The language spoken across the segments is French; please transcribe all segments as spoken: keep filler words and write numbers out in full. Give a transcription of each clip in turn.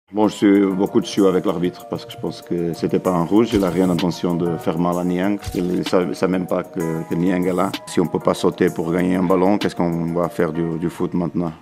Bon, je suis beaucoup dessus avec l'arbitre parce que je pense que c'était pas un rouge. Il n'a rien d'intention de faire mal à Niang. Il ne savait même pas que, que Niang est là. Si on ne peut pas sauter pour gagner un ballon, qu'est-ce qu'on va faire du, du foot maintenant?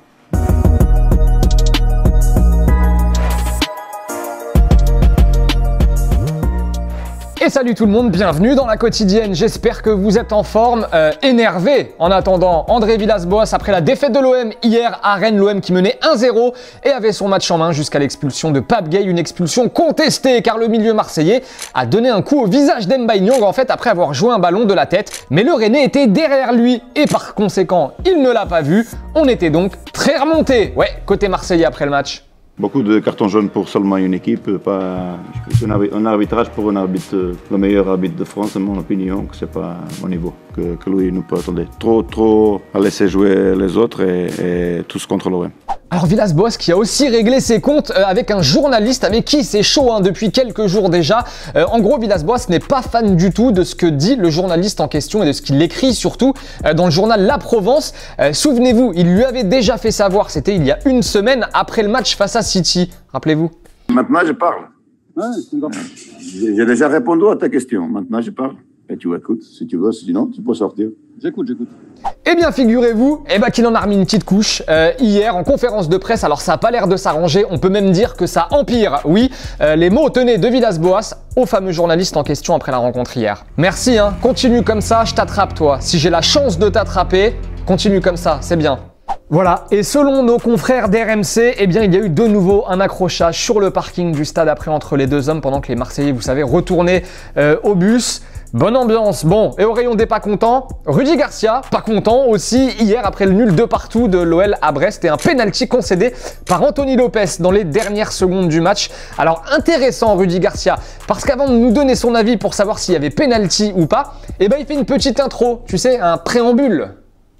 Et salut tout le monde, bienvenue dans la quotidienne, j'espère que vous êtes en forme, euh, énervé en attendant André Villas-Boas après la défaite de l'O M hier à Rennes, l'O M qui menait un zéro et avait son match en main jusqu'à l'expulsion de Pape Gueye, une expulsion contestée car le milieu marseillais a donné un coup au visage d'Mbaye Niang en fait après avoir joué un ballon de la tête, mais le Rennais était derrière lui et par conséquent il ne l'a pas vu, on était donc très remonté, ouais, côté marseillais après le match. Beaucoup de cartons jaunes pour seulement une équipe, pas un arbitrage pour un arbitre, le meilleur arbitre de France, en mon opinion, que c'est pas mon niveau, que, que lui nous peut attendre. Trop, trop à laisser jouer les autres et, et tous contre l'O M. Alors Villas-Boas qui a aussi réglé ses comptes euh, avec un journaliste avec qui c'est chaud hein, depuis quelques jours déjà. Euh, en gros, Villas-Boas n'est pas fan du tout de ce que dit le journaliste en question et de ce qu'il écrit surtout euh, dans le journal La Provence. Euh, Souvenez-vous, il lui avait déjà fait savoir, c'était il y a une semaine après le match face à City. Rappelez-vous. Maintenant, je parle. Ouais, j'ai déjà répondu à ta question. Maintenant, je parle. Et tu écoutes, si tu veux, sinon, tu peux sortir. J'écoute, j'écoute. Eh bien, figurez-vous eh ben, qu'il en a remis une petite couche euh, hier en conférence de presse. Alors, ça n'a pas l'air de s'arranger. On peut même dire que ça empire. Oui, euh, les mots tenaient de Villas-Boas au fameux journaliste en question après la rencontre hier. Merci, hein. Continue comme ça, je t'attrape, toi. Si j'ai la chance de t'attraper, continue comme ça, c'est bien. Voilà, et selon nos confrères d'R M C, eh bien, il y a eu de nouveau un accrochage sur le parking du stade après entre les deux hommes pendant que les Marseillais, vous savez, retournaient euh, au bus. Bonne ambiance, bon, et au rayon des pas contents, Rudy Garcia, pas content aussi hier après le nul de partout de l'O L à Brest et un penalty concédé par Anthony Lopez dans les dernières secondes du match. Alors intéressant Rudy Garcia, parce qu'avant de nous donner son avis pour savoir s'il y avait penalty ou pas, eh ben il fait une petite intro, tu sais, un préambule.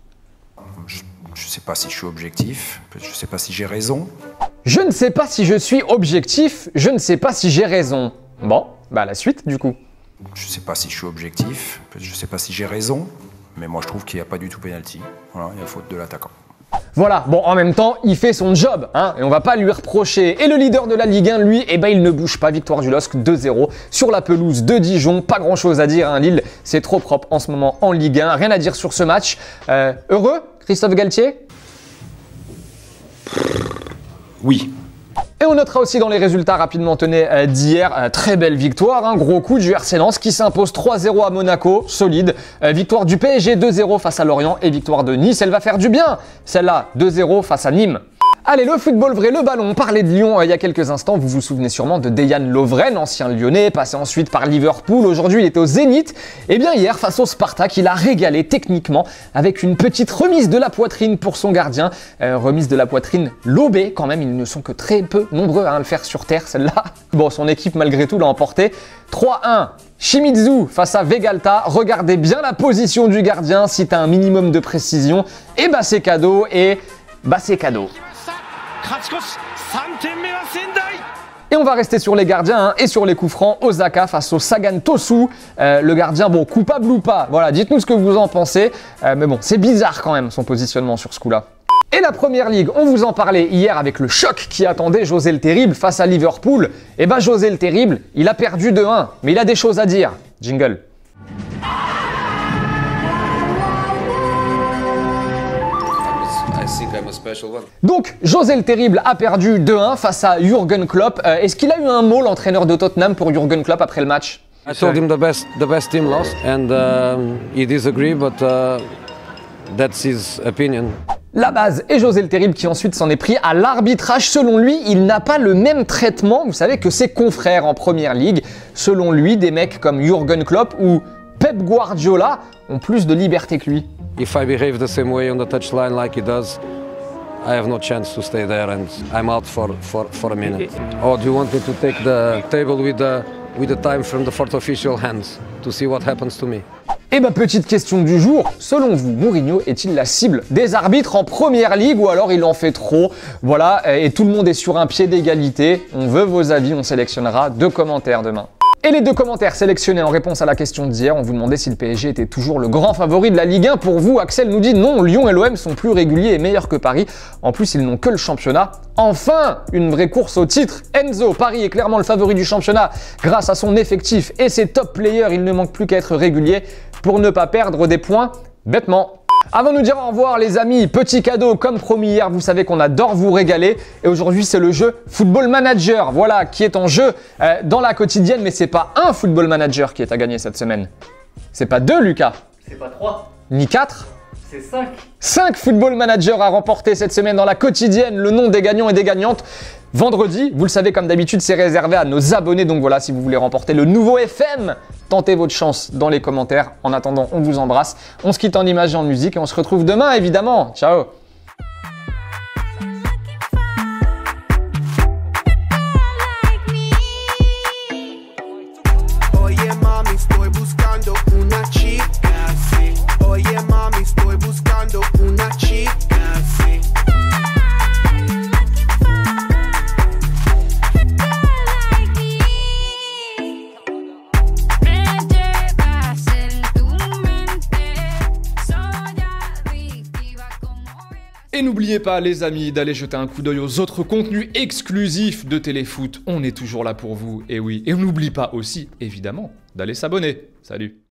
Je ne sais pas si je suis objectif, je ne sais pas si j'ai raison. Je ne sais pas si je suis objectif, je ne sais pas si j'ai raison. Bon, bah la suite du coup. Je ne sais pas si je suis objectif, je ne sais pas si j'ai raison, mais moi je trouve qu'il n'y a pas du tout pénalty. Voilà, il y a faute de l'attaquant. Voilà, bon en même temps, il fait son job, hein, et on va pas lui reprocher. Et le leader de la Ligue un, lui, eh ben il ne bouge pas, victoire du L O S C deux zéro sur la pelouse de Dijon. Pas grand chose à dire, hein, Lille, c'est trop propre en ce moment en Ligue un. Rien à dire sur ce match. Euh, heureux, Christophe Galtier? Oui. Et on notera aussi dans les résultats rapidement tenez euh, d'hier, euh, très belle victoire, un hein, gros coup du R C Lens qui s'impose trois zéro à Monaco, solide. Euh, victoire du P S G deux zéro face à Lorient et victoire de Nice, elle va faire du bien, celle-là deux zéro face à Nîmes. Allez, le football vrai, le ballon. On parlait de Lyon euh, il y a quelques instants. Vous vous souvenez sûrement de Dejan Lovren, ancien lyonnais, passé ensuite par Liverpool. Aujourd'hui, il est au Zénith. Et bien hier, face au Spartak, il a régalé techniquement avec une petite remise de la poitrine pour son gardien. Euh, remise de la poitrine lobée quand même. Ils ne sont que très peu nombreux à le faire sur terre, celle-là. Bon, son équipe, malgré tout, l'a emporté. trois un. Shimizu face à Vegalta. Regardez bien la position du gardien. Si tu as un minimum de précision, et bah c'est cadeau. Et bah c'est cadeau. Et on va rester sur les gardiens hein, et sur les coups francs. Osaka face au Sagan Tosu. Euh, le gardien, bon, coupable ou pas, voilà, dites-nous ce que vous en pensez. Euh, mais bon, c'est bizarre quand même son positionnement sur ce coup-là. Et la Première Ligue, on vous en parlait hier avec le choc qui attendait José le Terrible face à Liverpool. Et ben José le Terrible, il a perdu deux un, mais il a des choses à dire. Jingle. Donc, José le Terrible a perdu deux un face à Jürgen Klopp. Euh, Est-ce qu'il a eu un mot, l'entraîneur de Tottenham, pour Jürgen Klopp après le match? I told him the best, the best team lost, and um, he disagreed, but uh, that's his opinion. La base et José le Terrible qui ensuite s'en est pris à l'arbitrage. Selon lui, il n'a pas le même traitement, vous savez, que ses confrères en Première Ligue. Selon lui, des mecs comme Jürgen Klopp ou Pep Guardiola ont plus de liberté que lui. If I behave the same way on the touchline like he does, I have no chance to stay there and I'm out for, for, for a minute. Or do you want me to take the table with the, with the time from the fourth official hands to see what happens to me? Et bah petite question du jour, selon vous, Mourinho est-il la cible des arbitres en Première Ligue ou alors il en fait trop? Voilà, et tout le monde est sur un pied d'égalité. On veut vos avis, on sélectionnera deux commentaires demain. Et les deux commentaires sélectionnés en réponse à la question d'hier, on vous demandait si le P S G était toujours le grand favori de la Ligue un. Pour vous, Axel nous dit non, Lyon et l'O M sont plus réguliers et meilleurs que Paris. En plus, ils n'ont que le championnat. Enfin, une vraie course au titre. Enzo, Paris est clairement le favori du championnat grâce à son effectif et ses top players. Il ne manque plus qu'à être régulier pour ne pas perdre des points bêtement. Avant de nous dire au revoir les amis, petit cadeau comme promis hier, vous savez qu'on adore vous régaler et aujourd'hui c'est le jeu Football Manager, voilà, qui est en jeu euh, dans la quotidienne, mais c'est pas un Football Manager qui est à gagner cette semaine. C'est pas deux Lucas. C'est pas trois. Ni quatre. C'est cinq. cinq Football Managers à remporter cette semaine dans la quotidienne, le nom des gagnants et des gagnantes. Vendredi, vous le savez comme d'habitude, c'est réservé à nos abonnés, donc voilà, si vous voulez remporter le nouveau F M, tentez votre chance dans les commentaires. En attendant, on vous embrasse, on se quitte en images et en musique et on se retrouve demain évidemment. Ciao. Et n'oubliez pas les amis d'aller jeter un coup d'œil aux autres contenus exclusifs de Téléfoot. On est toujours là pour vous, et oui. Et on n'oublie pas aussi, évidemment, d'aller s'abonner. Salut.